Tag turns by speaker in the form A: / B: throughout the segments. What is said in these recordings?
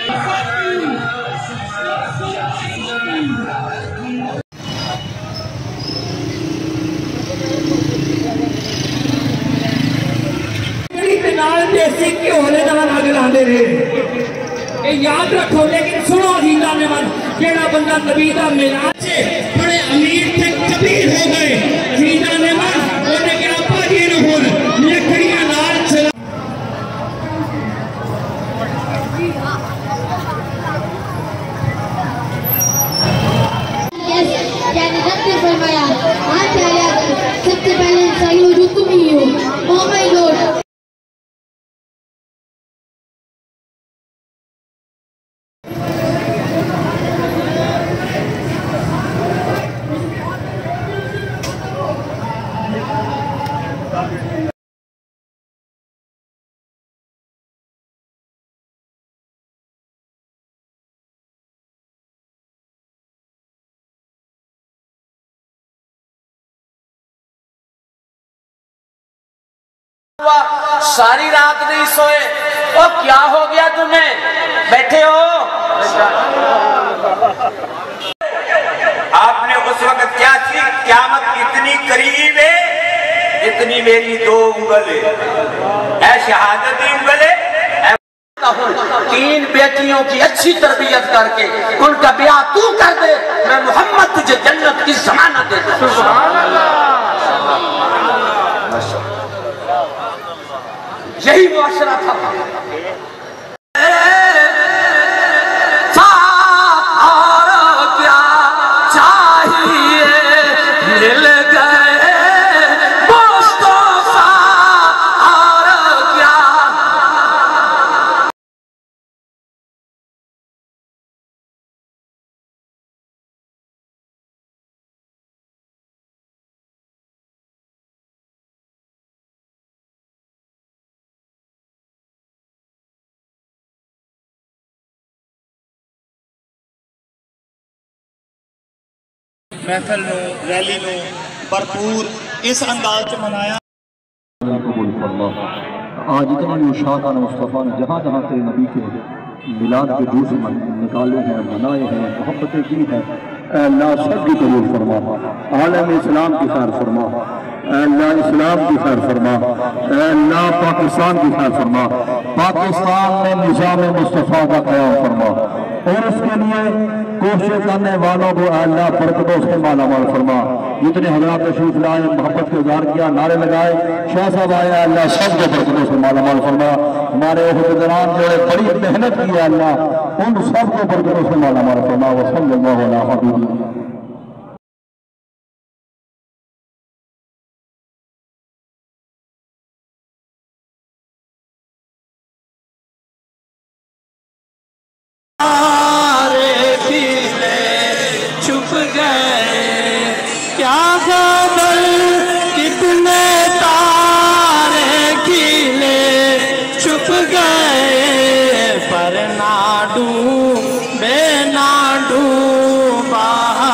A: دیسی کیوں نے نال اگ لاندے رہے یاد رکھو لیکن سنو عزیزاں نے من جیڑا بندہ نبی دا معراج سے بڑے امیر تھے کبیر ہو گئے عزیزاں نے من انہیں کہا پاجی نو ہن لکڑیاں نال چلا
B: یعنی رب نے فرمایا ہاں پیارے آقا سب سے پہلے صحیح وجود تم ہی ہو او مائی لارڈ
C: ساری رات نہیں سوئے اور کیا ہو گیا تمہیں بیٹھے ہو آپ نے اس وقت کیا تھی قیامت اتنی قریب ہے اتنی میری دو انگلیں اے شہادتی انگلیں تین بیٹیوں کی اچھی تربیت کر کے ان کا بیاہ تو کر دے میں محمد تجھے جنت کی ضمانت دیتا ہوں سبحان اللہ یہی معاشرہ تھا اور کیا چاہیے مل گئے مصطفیٰ اور کیا
D: محفل نو ریلی نو بھرپور اس انداز سے منایا
E: آج اتنے شاہان مصطفیٰ نے جہاں جہاں تیرے نبی کے میلاد کے جوش نکالے ہیں منائے ہیں محبتیں کی ہیں اے اللہ سب کی قبول فرما عالم اسلام کی خیر فرما اے اللہ اسلام کی خیر فرما اے اللہ پاکستان کی خیر فرما پاکستان میں نظام مصطفیٰ کا قیام فرما اور اس کے لیے کوشش کرنے والوں کو اے اللہ برکتوں سے مالا مال فرما جتنے حضرات تشریف لائے محبت کے اظہار کیا نعرے لگائے شاہ صاحب آئے اے اللہ سب کو برکتوں سے مالا مال فرما ہمارے حضرات جو بڑی محنت کی ہے اللہ ان سب کو برکتوں سے مالا مال فرما وصلی اللہ علیہ حبیب
C: بے ناڈو باہر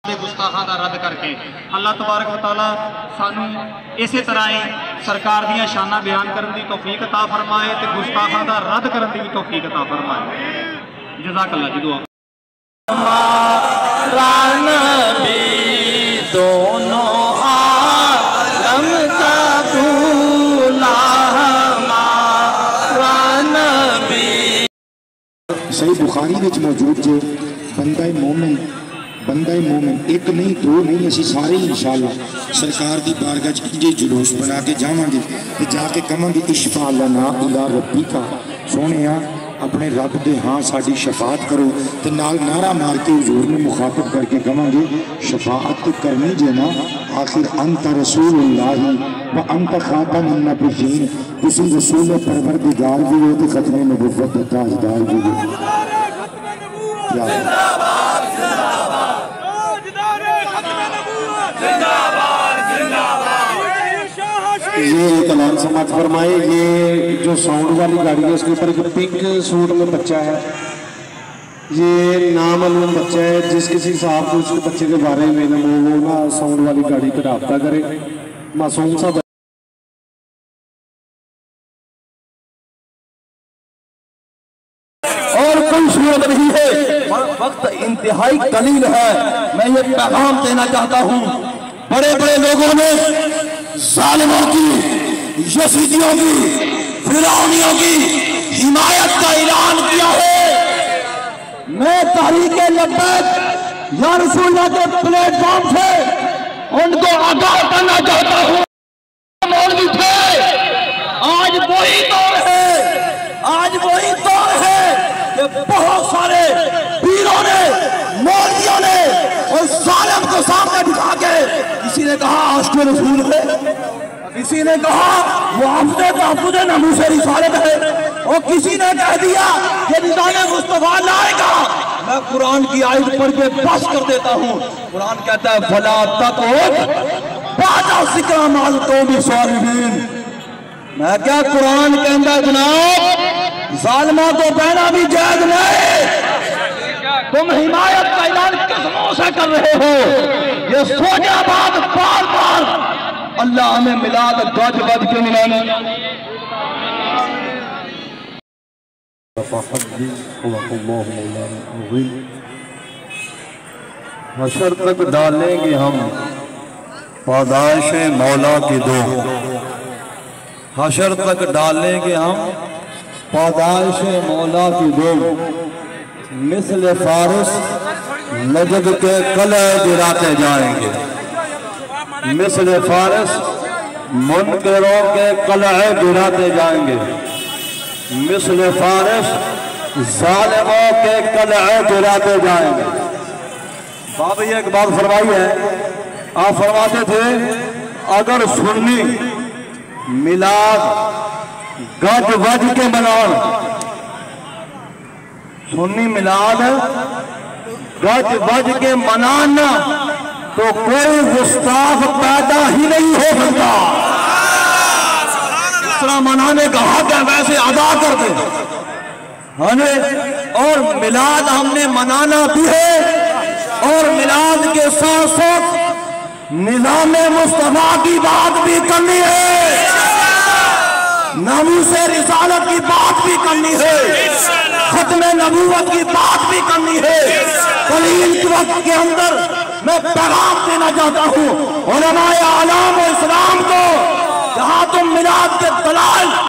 D: ਗੁਸਤਾਖਾਂ ਦਾ ਰੱਦ ਕਰਕੇ ਅੱਲਾਹ ਤਬਾਰਕ व तआला ਸਾਨੂੰ ਇਸੇ ਤਰ੍ਹਾਂ ਹੀ ਸਰਕਾਰ ਦੀਆਂ ਸ਼ਾਨਾਂ ਬਿਆਨ ਕਰਨ ਦੀ ਤੌਫੀਕ عطا ਫਰਮਾਏ ਤੇ ਗੁਸਤਾਖਾਂ ਦਾ ਰੱਦ ਕਰਨ ਦੀ ਵੀ ਤੌਫੀਕ عطا ਫਰਮਾਏ। ਜਜ਼ਾਕ ਅੱਲਾਹ ਜੀ ਦੁਆ।
C: दोनों आलम का दूल्हा हमारा नबी।
F: सही बुखारी विच मौजूद जे बंदा मोमिन एक नहीं दो नहीं असी सारे ही इंशाअल्लाह सरकार की बारगाह च जुलूस बना के जावांगे ते जाके कहांगे इश्फा लना इला रब्बी का सोहणिया अपने रब दे हाँ साडी शफात करो ते नाल नारा मार के हुजूर ने मुखातब करके कहांगे शफाअत तो करनी जे ना आखिर अंत रसूलुल्लाह व अंत खातमुन नबिय्यीन तुसी रसूल परवरदिगार भी हो ते खत्म नबुव्वत दा ताजदार भी हो। जिंदाबाद जिंदाबाद जिंदाबाद जिंदाबाद। ये कलाम समाप्त फरमाए। ये जो साउंड वाली गाड़ी है उसके ऊपर एक पिंक सूट में बच्चा है, ये नामालूम बच्चा है। जिस किसी साहब को उस बच्चे के बारे में वो ना साउंड वाली गाड़ी पर राब्ता करे। मासूम सा और कोई सूरत नहीं है, वक्त इंतहाई कलील है। मैं ये पैगाम देना चाहता हूँ, बड़े बड़े लोगों ने जालिमों की, यजीदियों की, फिरौनियों की हिमायत का ऐलान किया है। मैं तहरीके लब्बैक या रसूलुल्लाह के प्लेटफॉर्म से उनको आगाह करना चाहता हूँ। मौलवी थे, आज वही दौर है, आज वही दौर है कि बहुत सारे पीरों ने, मौलवियों ने और जालिम को सामने बिठा के किसी ने कहा आशिक़ रसूल है, किसी ने कहा वो आपसे तहफ़्फ़ुज़ नमूज़ रिसालत है, और किसी ने कह दिया कि निज़ाम मुस्तफ़ा लाएगा। मैं कुरान की आयत पढ़ के बस कर देता हूँ। कुरान कहता है फला तक़ुद बादा ज़िक्रा माल कौमी सालिमीन। मैं क्या कुरान कहता जनाब जालिमा को बहना भी जायज़ नहीं। तुम हिमायत का ऐलान किस्मों से कर रहे हो, ये सोचा बात बार बार अल्लाह हमें मिलाद गज गज के मिलाने।
E: हशर तक डालेंगे हम पादाइश मौला की दो, हशर तक डालेंगे हम पादाइश मौला की दो। मिस्ल फारिस नजद के कलह गिराते जाएंगे, मिस्ल फारिस मुनकरों के कलह गिराते जाएंगे, मिस्ल फारिस जालिमों के कलह गिराते जाएंगे। बाबा ये एक बात फरमाई है, आप फरमाते थे अगर सुन्नी मिलाद गज वज के मनान, सुन्नी मिलाद गज वज के मनाना तो कोई गुस्ताख पैदा ही नहीं हो सकता। जिस तरह मनाने का हक है वैसे अदा कर दे। हमें और मिलाद हमने मनाना भी है, और मिलाद के साथ साथ निज़ाम मुस्तफा की बात भी करनी है, नामूसे रिसालत की बात भी करनी है, खत्म नबूवत की बात भी करनी है। कलील के वक्त के अंदर मैं पैगाम देना चाहता हूँ उलमाए आलम और इस्लाम को, जहाँ तुम मिलाद के दलाल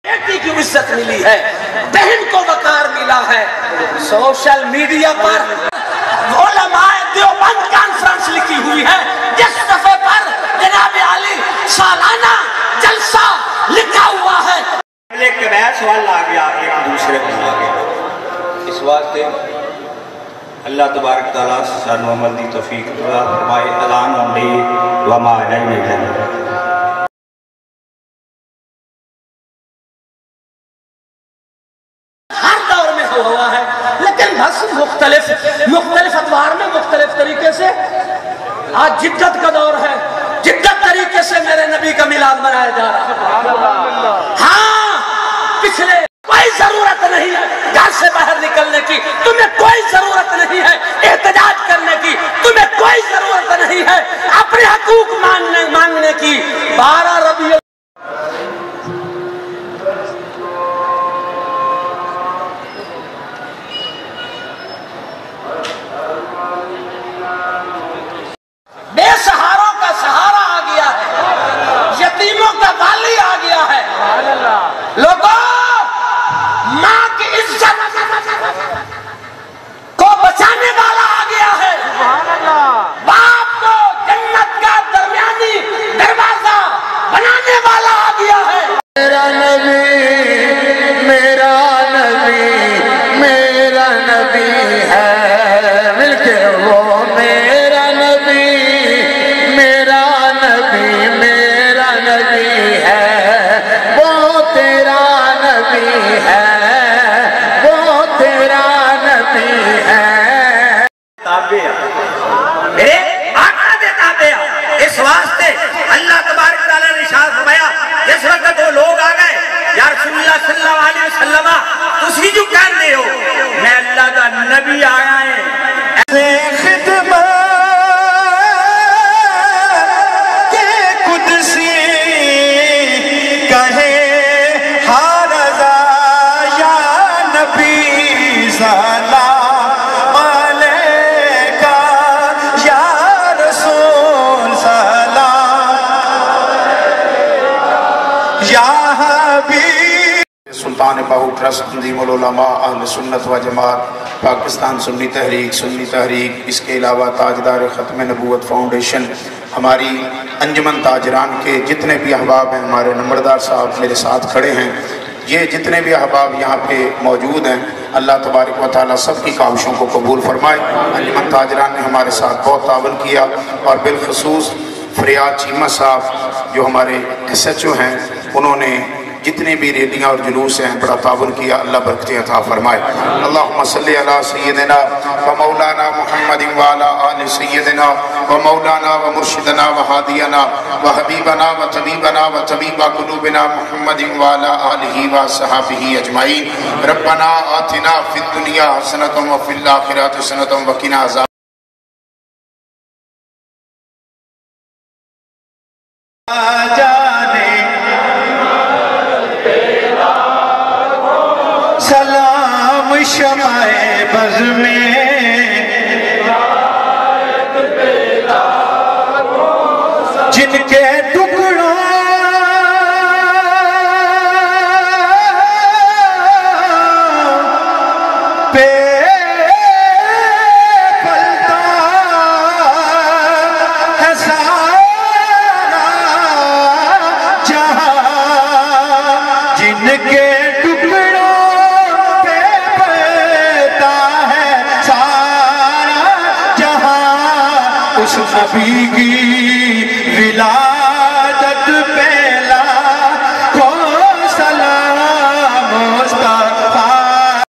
C: بیٹی کی عزت ملی ہے، بہن کو وقار ملا ہے۔ سوشل میڈیا پر علماء دیوبند کانفرنس لکھی ہوئی ہے، جس صفحے پر جناب علی سالانہ جلسہ لکھا ہوا ہے۔ ایک نیا سوال آ گیا، ایک دوسرے کو آ گیا۔ اس واسطے اللہ تبارک تعالیٰ سانو عمل دی توفیق عطا فرمائے۔ اذان ہوندی وما علینا الا البلاغ۔ ہر دور میں ہوا ہے، لیکن بس مختلف ادوار میں مختلف طریقے سے۔ آج جدت کا دور ہے، جدت طریقے سے میرے نبی کا میلاد منایا جا رہا ہے۔ ہاں، پچھلے کوئی ضرورت نہیں ہے گھر سے باہر نکلنے کی، تمہیں کوئی ضرورت نہیں ہے احتجاج کرنے کی، تمہیں کوئی ضرورت نہیں ہے اپنے حقوق مانگنے کی۔ 12 ربیع بے سہاروں کا سہارا آ گیا ہے، یتیموں کا والی آ گیا ہے۔ لوگوں، ماں کی عزت کو بچانے والا آ گیا ہے، باپ کو جنت کا درمیانی دروازہ بنانے والا آ گیا ہے۔
G: میرا نبی، میرا نبی، میرا نبی ہے، مل کے وہ میرا نبی، میرا نبی، میرا نبی ہے، وہ تیرا نبی ہے، وہ تیرا نبی ہے۔
C: میرے آقا دے تابع، اس واسطے اللہ تبارک تعالیٰ نے ارشاد فرمایا، جس وقت وہ لوگ آ گئے، یا رسول اللہ صلی اللہ علیہ وسلم تسی جو کہہ رہے ہو میں اللہ کا نبی آیا ہے۔
G: خدمت کے قدسی کہے ہر رضا یا نبی سلام علیکہ یا رسول سلام یا حبیب۔
H: سلطان باہو ٹرسٹ تنظیم العلماء اہل سنت و جماعت پاکستان سنی تحریک، اس کے علاوہ تاجدار ختم نبوت فاؤنڈیشن، ہماری انجمن تاجران کے جتنے بھی احباب ہیں، ہمارے نمبردار صاحب میرے ساتھ کھڑے ہیں، یہ جتنے بھی احباب یہاں پہ موجود ہیں، اللہ تبارک و تعالیٰ سب کی کاوشوں کو قبول فرمائے۔ انجمن تاجران نے ہمارے ساتھ بہت تعاون کیا، اور بالخصوص فریاد چیمہ صاحب جو ہمارے SHO ہیں، انہوں نے جتنے بھی ریلیاں اور جلوس ہیں بڑا تعاون کیا، اللہ برکتیں عطا فرمائے۔ اللہم صلی علی سیدنا و مولانا محمد و علی آل سیدنا و مولانا و مرشدنا و ہادینا و حبیبنا و طبیبنا و طبیب قلوبنا محمد و علی آلہ و صحابہ اجمعین۔ ربنا آتنا فی الدنیا حسنۃ و فی الآخرۃ حسنۃ و قنا عذاب
G: سلام شمع بز میں جن کے ٹکڑوں پہ پلتا ہے سارا جہاں، جن کے اس نبی کی ولا